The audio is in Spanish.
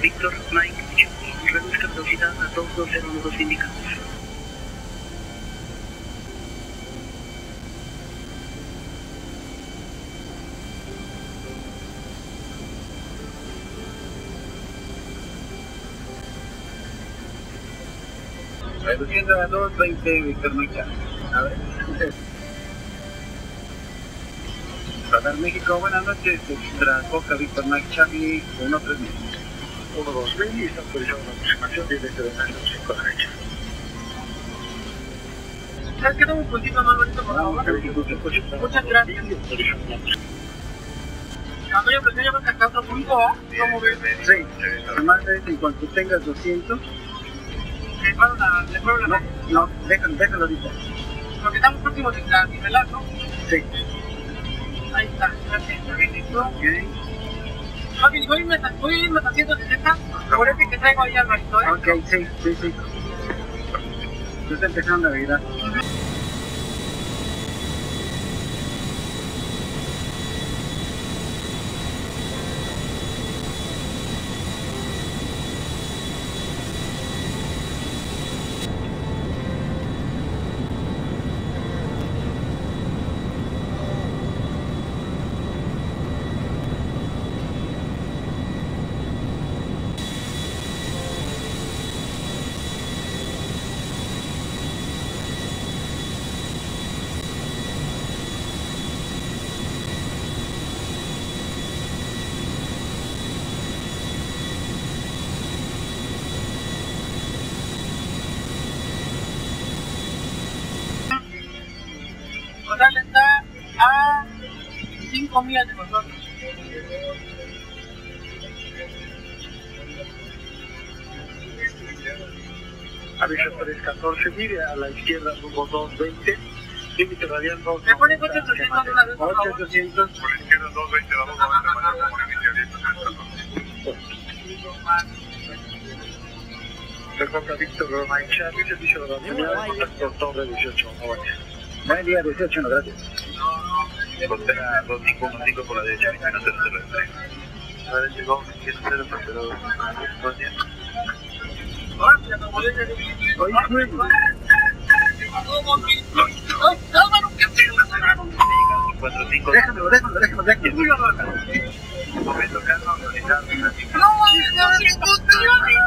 Víctor Mike, reduzca velocidad a 2202 indicados. Reduciendo a 220, Víctor Mike. A ver. Radar México, buenas noches. Extra Coca, Víctor Mike, Charlie, 13000. 12000 y está autorizando una aproximación directa de Nación 5 a la derecha. ¿Sabes qué? Dame un puntito más bonito, por favor. Muchas gracias. Cuando yo prefiero ver que hasta otro punto, ¿cómo ves? Sí, además de en cuanto tengas 200. ¿Le paro la No, déjalo ahorita. Porque estamos próximos a nivelar, ¿no? Sí. Ahí está, gracias. Ok. Ok, voy a irme a 160 por ese que traigo ahí al ratito, ¿eh? Ok, sí. Ya está empezando a virar. Total está a 5 millas de nosotros. Aviso 314, mire a la izquierda rumbo 220, límite radial 2. ¿Me pones 800 de una vez, por favor? 800. Por la izquierda 220, la 290, mayor como límite abierto 314. Recorta Víctor Mike Charlie, servicio de la mañana, contacto Torre 18, Buen día, 18, no, gracias. Frontera 2515 por la derecha, 2100. A ver, llegó 100, pero buen día. Ahora sí, la molestia de... Oye, juego. ¡Ay, Álvaro! ¿Qué haces? 45. Déjalo. Momento, Carlos, realizar. ¡No,